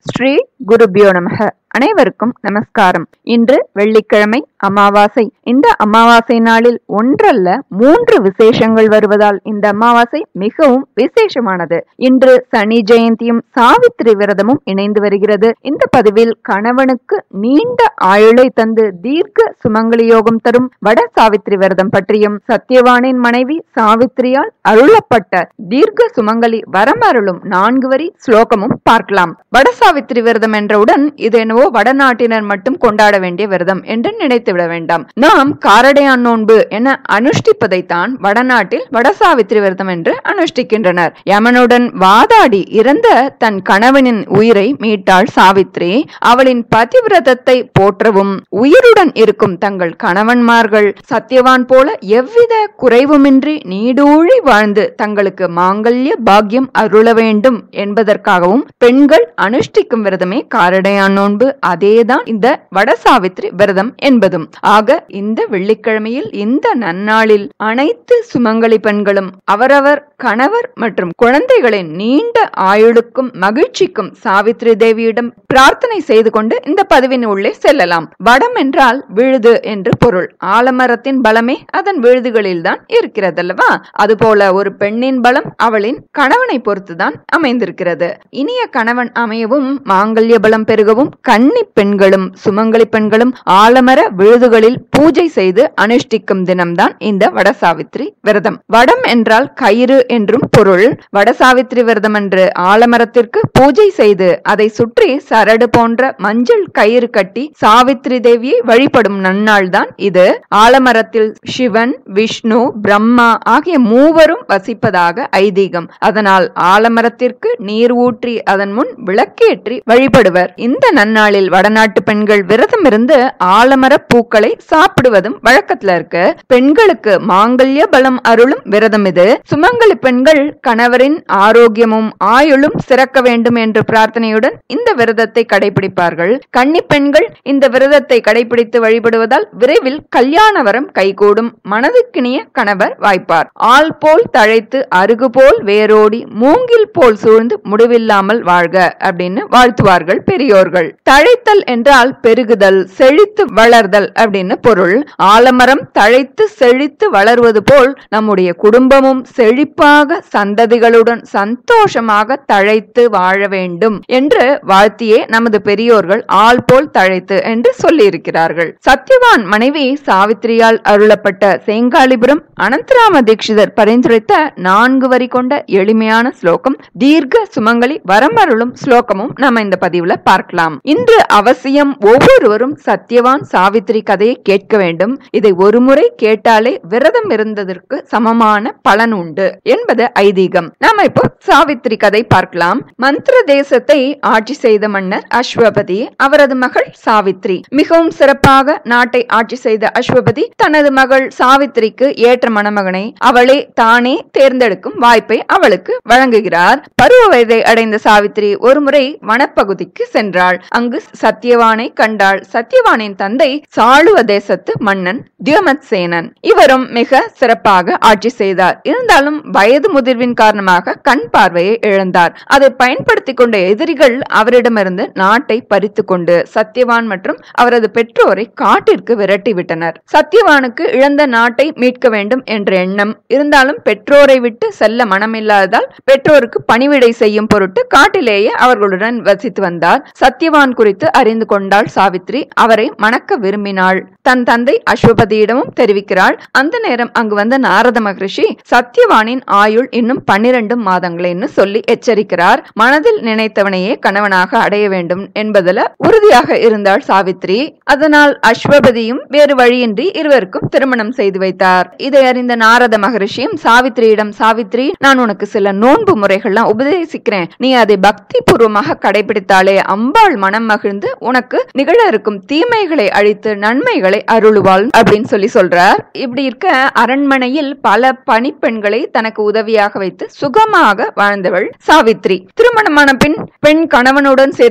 ஸ்ரீ குருபியோ நமக. அனைவருக்கும் நமஸ்காரம். இன்று வெள்ளிக்கிழமை அமாவாசை. இந்த அமாவாசை நாளில் ஒன்றல்ல 3 விசேஷங்கள் வருவதால் இந்த அமாவாசை மிகவும் விசேஷமானது. இன்று சனி ஜெயந்தியும் சாவித்திரி விரதமும் இணைந்து வருகிறது. இந்த பதிவில் கணவனுக்கு நீண்ட ஆயுளை தந்து தீர்க்க சுமங்கலி யோகம் தரும் வட சாவித்திரி விரதம் பற்றியும் சத்தியவானின் மனைவி சாவித்திரியால் அருளப்பட்ட தீர்க்க சுமங்கலி வரமருளும் 4 வரி ஸ்லோகமும் பார்க்கலாம். வட சாவித்திரி விரதம் என்றவுடன் இது என்னவோ வடநாட்டினர் மட்டும் கொண்டாட வேண்டிய விரதம் என்று நினைத்துவிட வேண்டாம். நாம் காரடையான் நோன்பு என அனுஷ்டிப்பதைத்தான் வடநாட்டில் வட சாவித்திரி விரதம் என்று அனுஷ்டிக்கின்றனர். யமனுடன் வாதாடி இறந்த தன் கணவனின் உயிரை மீட்டாள் சாவித்திரி. அவளின் பதிவிரதத்தை போற்றவும் உயிருடன் இருக்கும் தங்கள் கணவன்மார்கள் சத்தியவான் போல எவ்வித குறைவுமின்றி நீடூழி வாழ்ந்து தங்களுக்கு மாங்கல்ய பாக்கியம் அருள வேண்டும் என்பதற்காகவும் பெண்கள் அனுஷ்டிக்கும் விரதமே காரடையான் நோன்பு. அதேதான் இந்த வட சாவித்திரி விரதம் என்பதும். ஆக இந்த வெள்ளிக்கிழமையில் இந்த நன்னாளில் அனைத்து சுமங்கலி பெண்களும் அவரவர் கணவர் மற்றும் குழந்தைகளின் நீண்ட ஆயுளுக்கும் மகிழ்ச்சிக்கும் சாவித்திரி தேவியிடம் பிரார்த்தனை செய்து கொண்டு இந்த பதிவின் உள்ளே செல்லலாம். வடம் என்றால் விழுது என்று பொருள். ஆலமரத்தின் பலமே அதன் விழுதுகளில் தான் இருக்கிறதல்லவா? அதுபோல ஒரு பெண்ணின் பலம் அவளின் கணவனை பொறுத்துதான் அமைந்திருக்கிறது. இனிய கணவன் அமையவும் மாங்கல்ய பலம் பெருகவும் கன்னி பெண்களும் சுமங்கலி பெண்களும் ஆலமர விழுதுகளில் பூஜை செய்து அனுஷ்டிக்கும் தினம்தான் இந்த வட சாவித்திரி விரதம். வடம் என்றால் கயிறு என்றும் பொருள். வட சாவித்திரி விரதம் என்று ஆலமரத்திற்கு பூஜை செய்து அதை சுற்றி சரடு போன்ற மஞ்சள் கயிறு கட்டி சாவித்திரி தேவியை வழிபடும் நன்னாள் தான் இது. ஆலமரத்தில் சிவன், விஷ்ணு, பிரம்மா ஆகிய மூவரும் வசிப்பதாக ஐதீகம். அதனால் ஆலமரத்திற்கு நீர் ஊற்றி அதன் முன் விளக்கேற்றி வழிபடுவர். இந்த நன்னாளில் வடநாட்டு பெண்கள் விரதம் இருந்து ஆலமர பூக்களை சாப்பிடுவதும் வழக்கத்துல இருக்கு. பெண்களுக்கு மாங்கல்ய பலம் அருளும் விரதம் இது. சுமங்கலி பெண்கள் கணவரின் ஆரோக்கியமும் ஆயுளும் சிறக்க வேண்டும் என்ற பிரார்த்தனையுடன் இந்த விரதத்தை கடைபிடிப்பார்கள். கன்னி பெண்கள் இந்த விரதத்தை கடைபிடித்து வழிபடுவதால் விரைவில் கல்யாண வரம் கைகூடும். மனதுக்கினிய கணவர் வாய்ப்பார். ஆள் போல் தழைத்து அருகு போல் வேரோடி மூங்கில் போல் சூழ்ந்து முடிவில்லாமல் வாழ்க அப்படின்னு வாழ்த்துவார்கள் பெரியோர்கள். தழைத்தல் என்றால் பெருகுதல், செழித்து வளர்தல் அப்படின்னு பொருள். ஆலமரம் தழைத்து செழித்து வளர்வது போல் நம்முடைய குடும்பமும் செழிப்பாக சந்ததிகளுடன் சந்தோஷமாக தழைத்து வாழ வேண்டும் என்று வாழ்த்தியே நமது பெரியோர்கள் ஆள் போல் தழைத்து என்று சொல்லி இருக்கிறார்கள். சத்தியவான் மனைவி சாவித்திரியால் அருளப்பட்ட சேங்காலிபுரம் அனந்தராம தீட்சிதர் பரிந்துரைத்த 4 வரி கொண்ட எளிமையான ஸ்லோகம் தீர்க்க சுமங்கலி வரமருளும் ஸ்லோகமும் நாம இந்த பதிவுல பார்க்கலாம். இன்று அவசியம் ஒவ்வொருவரும் சத்தியவான் சாவித்திரி கதையை கேட்க வேண்டும். இதை ஒருமுறை கேட்டாலே விரதம் இருந்ததற்கு சமமான பலன் உண்டு என்பது ஐதீகம். நாம இப்போ சாவித்திரி கதை பார்க்கலாம். மந்திர தேசத்தை ஆட்சி செய்த மன்னர் அஸ்வபதி, அவரது மகள் சாவித்திரி. மிகவும் சிறப்பாக நாட்டை ஆட்சி செய்த அஸ்வபதி தனது மகள் சாவித்திரிக்கு ஏற்ற மணமகனை அவளே தானே தேர்ந்தெடுக்கும் வாய்ப்பை அவளுக்கு வழங்குகிறார். பருவ வயதை அடைந்த சாவித்திரி ஒருமுறை வனப்பகுதிக்கு சென்றாள். அங்கு சத்தியவானை கண்டாள். சத்தியவானின் தந்தை சாளுவ தேசத்து மன்னன் தியோமத்சேனன். இவரும் மிக சிறப்பாக ஆட்சி செய்தார். இருந்தாலும் வயது முதிர்வின் காரணமாக கண் பார்வையை இழந்தார். அதை பயன்படுத்திக் கொண்ட எதிரிகள் அவரிடமிருந்து நாட்டை பறித்து கொண்டு சத்தியவான் மற்றும் அவரது பெற்றோரை காட்டிற்கு விரட்டிவிட்டனர். சத்தியவானுக்கு இழந்த நாட்டை மீட்க வேண்டும் என்ற எண்ணம் இருந்தாலும் பெற்றோரை விட்டு செல்ல மனமில்லாததால் பெற்றோருக்கு பணிவிடை செய்யும் பொருட்டு காட்டிலேயே அவர்களுடன் வசித்து வந்தார். சத்தியவான் குறித்து அறிந்து கொண்டாள் சாவித்திரி. அவரை மணக்க விரும்பினாள். தன் தந்தை அஸ்வபதியிடமும் தெரிவிக்கிறாள். அந்த நேரம் அங்கு வந்த நாரத மகரிஷி சத்தியவானின் ஆயுள் இன்னும் 12 மாதங்களேன்னு சொல்லி எச்சரிக்கிறார். மனதில் நினைத்தவனையே கணவனாக அடைய வேண்டும் என்பதில் உறுதியாக இருந்தாள் சாவித்திரி. அதனால் அஸ்வபதியும் வேறு வழியின்றி இருவருக்கும் திருமணம் செய்து வைத்தார். இதை அறிந்த நாரத மகரிஷியும் சாவித்திரியிடம், சாவித்திரி, நான் உனக்கு சில நோன்பு முறைகள்லாம் உபதேசிக்கிறேன், நீ அதை பக்தி பூர்வமாக கடைபிடித்தாலே அம்பாள் மனம் மகிழ்ந்து உனக்கு நிகழ இருக்கும் தீமைகளை அழித்து நன்மைகளை அருளுவாள் அப்படின்னு சொல்றார். இப்படி இருக்க அரண்மனையில் பல பணிப்பெண்களை தனக்கு உதவியாக வைத்து சுகமாக வாழ்ந்தவள் சாவித்திரி. திருமணமான பின் பெண் கணவனுடன் சேர்ந்து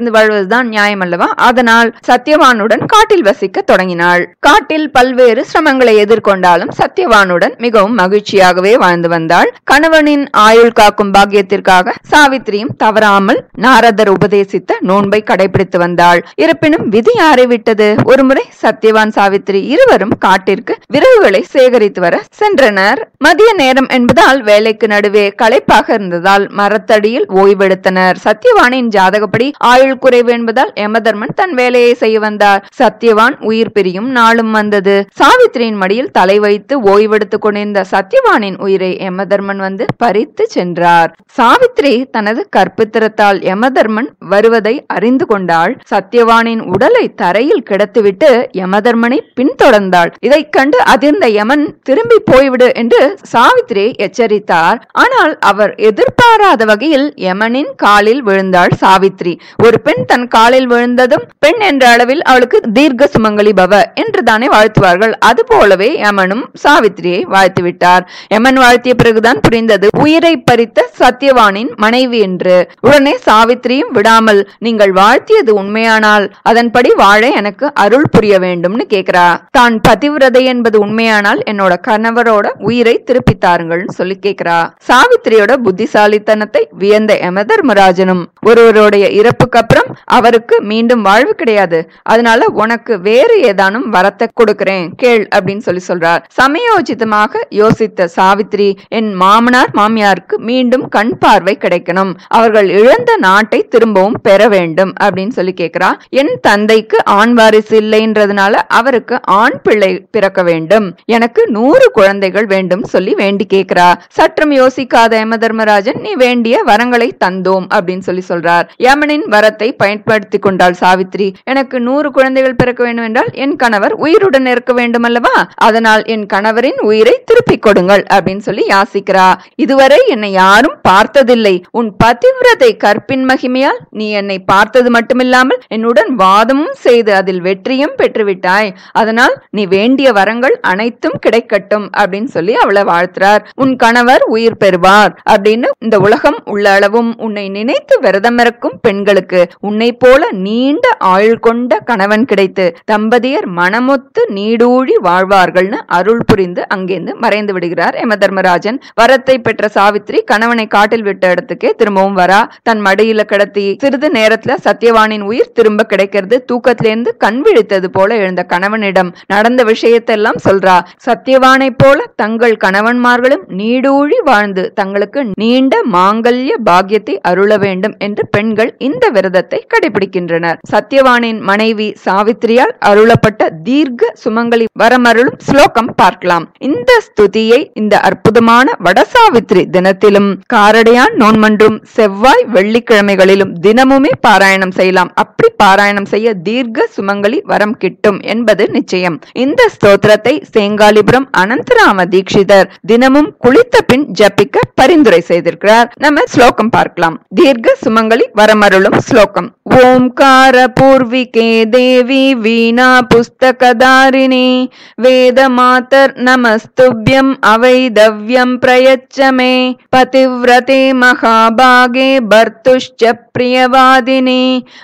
சேர்ந்து வாழ்வதுதான் நியாயம் அல்லவா? அதனால் சத்யவானுடன் காட்டில் வசிக்க தொடங்கினாள். காட்டில் பல்வேறு சிரமங்களை எதிர்கொண்டாலும் சத்யவானுடன் மிகவும் மகிழ்ச்சியாகவே வாழ்ந்து வந்தாள். கணவனின் ஆயுள் காக்கும் பாக்கியத்திற்காக சாவித்திரியும் தவறாமல் நாரதர் உபதேசித்த நோன்பை கடைபிடித்து வந்தாள். இருப்பினும் விதி யாரை விட்டது? ஒருமுறை சத்யவான் சாவித்திரி இருவரும் காட்டிற்கு விறகுகளை சேகரித்து வர சென்றனர். மதிய நேரம் என்பதால் வேலைக்கு நடுவே களைப்பாக இருந்ததால் மரத்தடியில் ஓய்வெடுத்தனர். சத்யவானின் ஜாதகப்படி ஆயுள் குறைவு என்பதால் யமதர்மன் தன் வேலையை செய்ய வந்தார். சத்யவான் உயிர் பிரியும் நாளும் வந்தது. சாவித்திரியின் மடியில் தலை வைத்து ஓய்வெடுத்துக் கொண்டிருந்த சத்யவானின் உயிரை யமதர்மன் வந்து பறித்து சென்றார். சாவித்திரி தனது கற்பித்திரத்தால் யமதர்மன் வருவதை அறிந்து கொண்டாள். சத்யவானின் உடலை தரையில் கிடத்திவிட்டு யமதர்மனை பின்தொடர்ந்தாள். இதை கண்டு அதிர்ந்த யமன் திரும்பி போய்விடு என்று சாவித்திரியை எச்சரித்தார். ஆனால் அவர் எதிர்பாராத வகையில் யமனின் காலில் விழுந்தாள் சாவித்திரி. ஒரு பெண் தன் காலில் விழுந்ததும் பெண் என்ற அளவில் அவளுக்கு தீர்க்க சுமங்கலி பவ என்று தானே வாழ்த்துவார்கள். அது போலவே யமனும் சாவித்திரியை வாழ்த்து விட்டார். யமன் வாழ்த்திய பிறகுதான் புரிந்தது உயிரை பறித்த சத்யவானின் மனைவி என்று. உடனே சாவித்திரியும் விடாமல், நீங்கள் வாழ்த்தியது உண்மையானால் அதன்படி வாழ எனக்கு அருள் புரிய வேண்டும்னு கேக்குறா. தான் பதிவிரதை என்பது உண்மையானால் என்னோட கணவரோட உயிரை திருப்பித்தாருங்கள் சொல்லி கேக்குறா. சாவித்திரியோட புத்திசாலித்தனத்தை வியந்த யமதர்மராஜனும், ஒருவருடைய இறப்புக்கு அப்புறம் அவருக்கு மீண்டும் வாழ்வு கிடையாது, அதனால உனக்கு வேறு ஏதானும் வரத்தை கொடுக்கிறேன் கேள் அப்படின்னு சொல்றார். சமயோசிதமாக யோசித்த சாவித்திரி, என் மாமனார் மாமியாருக்கு மீண்டும் கண் பார்வை கிடைக்கணும், அவர்கள் இழந்த நாட்டை திரும்பவும் பெற வேண்டும் அப்படின்னு சொல்லி கேக்குறா. என் தந்தைக்கு ஆண் வாரிசு இல்லைன்றதுனால அவருக்கு ஆண் பிள்ளை பிறக்க வேண்டும், எனக்கு 100 குழந்தைகள் வேண்டும் சொல்லி வேண்டி கேக்குறா. சற்றும் யோசிக்காத யமதர்மராஜன், நீ வேண்டிய வரங்களை தந்தோம் அப்படின்னு சொல்றார். யமனின் வரத்தை பயன்படுத்தி கொண்டாள் சாவித்திரி. எனக்கு 100 குழந்தைகள் பிறக்க வேண்டும் என்றால் என் கணவர் உயிருடன் இருக்க வேண்டும் அல்லவா, அதனால் என் கணவரின் உயிரை திருப்பிக் கொடுங்கள் அப்படின்னு சொல்லி யாசிக்கிறா. இதுவரை என்னை யாரும் பார்த்ததில்லை, உன் பதிவிரதை கற்பின் மகிமையால் நீ என்னை பார்த்தது மட்டுமில்லாமல் என்னுடன் வாதமும் செய்து அதில் வெற்றியும் பெற்றுவிட்டாய், அதனால் நீ வேண்டிய வரங்கள் அனைத்தும் கிடைக்கட்டும் அப்படின்னு சொல்லி அவளை வாழ்த்துறார். உன் கணவர் உயிர் பெறுவார் அப்படின்னு இந்த உலகம் உள்ள அளவும் உன்னை நினைத்து விரதம் இருக்கும் பெண்களுக்கு உன்னை போல நீண்ட ஆயுள் கொண்ட கணவன் கிடைத்து தம்பதியர் மனமொத்து நீடூழி வாழ்வார்கள்னு அருள் புரிந்து அங்கிருந்து மறைந்து விடுகிறார் யமதர்மராஜன். வரத்தை பெற்ற சாவித்திரி கணவனை காட்டில் விட்ட இடத்துக்கே திரும்பவும் வரா. தன் மடியில கிடத்தி சிறிது நேரத்துல சத்யவானின் உயிர் திரும்ப கிடைக்கிறது. தூக்கத்திலிருந்து கண் விழித்தது போல எழுந்த கணவனிடம் நடந்த விஷயத்தெல்லாம் சொல்றா. சத்யவானை போல தங்கள் கணவன்மார்களும் நீடூழி வாழ்ந்து தங்களுக்கு நீண்ட மாங்கல்ய பாக்கியத்தை அருள வேண்டும் என்று பெண்கள் இந்த விரதத்தை கடைபிடிக்கின்றனர். சத்யவானின் மனைவி சாவித்திரியால் அருளப்பட்ட தீர்க்க சுமங்கலி வரமருளும் ஸ்லோகம் பார்க்கலாம். இந்த ஸ்துதியை இந்த அற்புதமான வடசாவித்திரி தினத்திலும் காரடையான் நோன்மன்றும் செவ்வாய் வெள்ளிக்கிழமைகளிலும் தினமுமே பாராயணம் செய்யலாம். அப்படி பாராயணம் செய்ய தீர்க்க சுமங்கலி வரம் கிட்டும் என்பது நிச்சயம். இந்த ஸ்தோத்திரத்தை சேங்காலிபுரம் அனந்தராம தீட்சிதர் தினமும் குளித்த பின் ஜபிக்க பரிந்துரை செய்திருக்கிறார். நம்ம ஸ்லோகம் பார்க்கலாம். தீர்க்க சுமங்கலி வரமருளும் ஸ்லோகம். ஓம்கார பூர்விகே தேவி வீணா புஸ்தகதாரிணி வேத மாதர் நமஸ்துப்யம் அவைதவ்யம் பிரயச்சமே பதிவ்ரதே மகாபாகே பர்த்துஷ்ச பிரியவாதினி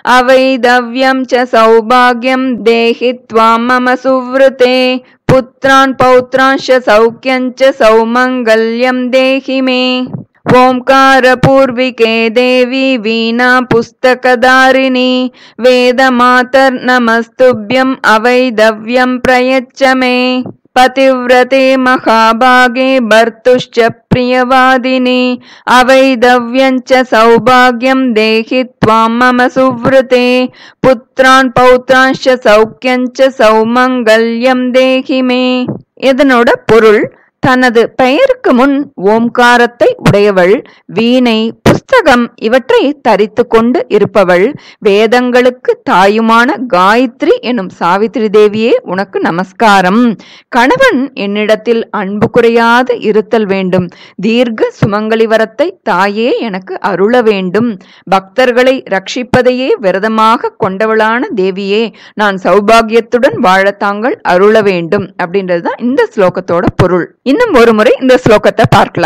அவைதவ்யம் ச சௌபாக்யம் தேஹி த்வாம் மம சுவ்ருதே புத்ரான் பௌத்ரான்ஷ சௌக்யஞ்ச சௌமங்கல்யம் தேஹி மே. ஓம்கார பூர்விகே தேவி வீணா புஸ்தகதாரிணி வேத மாதர் நமஸ்துப்யம் அவைதவ்யம் பிரயச்சமே பதிவ்ரதே மகாபாகே பர்த்துஷ்ச பிரியவாதினி அவைதவ்யஞ்ச சௌபாக்யம் தேஹி த்வாம் மம சுவ்ருதே புத்ரான் பௌத்ரான்ஷ சௌக்யஞ்ச சௌமங்கல்யம் தேஹி மே. இதனோட பொருள், தனது பெயருக்கு முன் ஓம்காரத்தை உடையவள், வீணை, புஸ்தகம் இவற்றை தரித்து கொண்டு இருப்பவள், வேதங்களுக்கு தாயுமான காயத்ரி எனும் சாவித்திரி தேவியே உனக்கு நமஸ்காரம். கணவன் என்னிடத்தில் அன்பு குறையாது இருத்தல் வேண்டும். தீர்க்க சுமங்கலி வரத்தை தாயே எனக்கு அருள வேண்டும். பக்தர்களை ரட்சிப்பதையே விரதமாக கொண்டவளான தேவியே, நான் சௌபாகியத்துடன் வாழ தாங்கள் அருள வேண்டும் அப்படின்றதுதான் இந்த ஸ்லோகத்தோட பொருள். இன்னும் ஒரு முறை இந்த ஸ்லோகத்தை பார்க்கலாம்.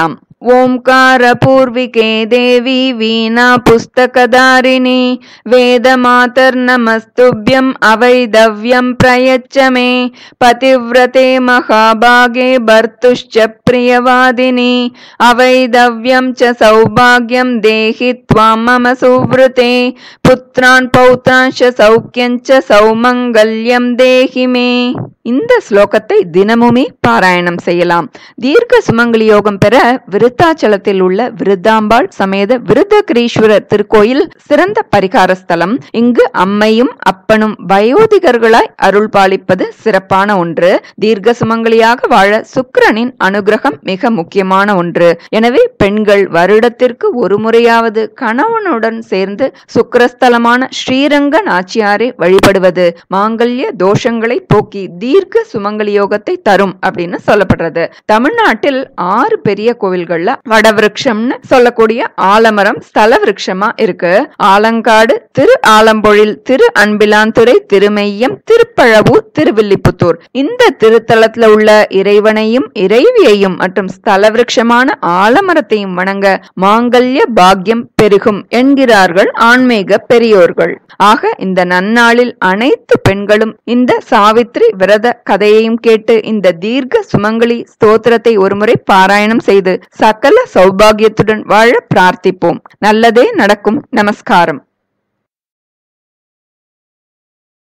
ஓம்கார பூர்விகே தேவி வீணா புஸ்தகதாரிணி வேத மாதர் நமஸ்துப்யம் அவைதவ்யம் பிரயச்சமே பதிவ்ரதே மகாபாகே பர்த்துஷ்ச பிரியவாதினி அவைதவ்யம் ச சௌபாக்யம் தேஹி த்வாம் மம சுவ்ருதே புத்ரான் பௌத்ரான் சௌக்கியஞ்ச சௌமங்கல்யம் தேஹி மே. இந்த ஸ்லோகத்தை தினமுமே பாராயணம் செய்யலாம். தீர்க்க சுமங்கலி யோகம் பெற விருத்தாச்சலத்தில் உள்ள விருத்தாம்பாள் சமேத விருத்தகிரீஸ்வரர் திருக்கோயில் சிறந்த பரிகார ஸ்தலம். இங்கு அம்மையும் அப்பனும் வயோதிகர்களாய் அருள் பாலிப்பது சிறப்பான ஒன்று. தீர்க்க சுமங்கலியாக வாழ சுக்கிரனின் அனுகிரகம் மிக முக்கியமான ஒன்று. எனவே பெண்கள் வருடத்திற்கு ஒரு முறையாவது கணவனுடன் சேர்ந்து சுக்கிரஸ்தலமான ஸ்ரீரங்க நாச்சியாரை வழிபடுவது மாங்கல்ய தோஷங்களை போக்கி தீர்க்க சுமங்கலி யோகத்தை தரும் அப்படின்னு சொல்லப்படுறது. தமிழ்நாட்டில் 6 பெரிய கோவில்கள்ல வடவிருட்சம்னு சொல்லக்கூடிய ஆலமரம் ஸ்தல விருட்சமா இருக்கு. ஆலங்காடு, திரு ஆலம்பொழில், திரு அன்பிலாந்துறை, திருமெய்யம், திருப்பழவூர், திருவில்லிபுத்தூர். இந்த திருத்தலத்துல உள்ள இறைவனையும் இறைவியையும் மற்றும் ஸ்தல விருட்சமான ஆலமரத்தையும் வணங்க மாங்கல்ய பாக்கியம் பெருகும் என்கிறார்கள் ஆன்மீக பெரியோர்கள். ஆக இந்த நன்னாளில் அனைத்து பெண்களும் இந்த சாவித்ரி விரத கதையையும் கேட்டு இந்த தீர்க்க சுமங்கலி ஸ்தோத்திரத்தை ஒருமுறை பாராயணம் செய்து சகல சௌபாகியத்துடன் வாழ பிரார்த்திப்போம். நல்லதே நடக்கும். நமஸ்காரம்.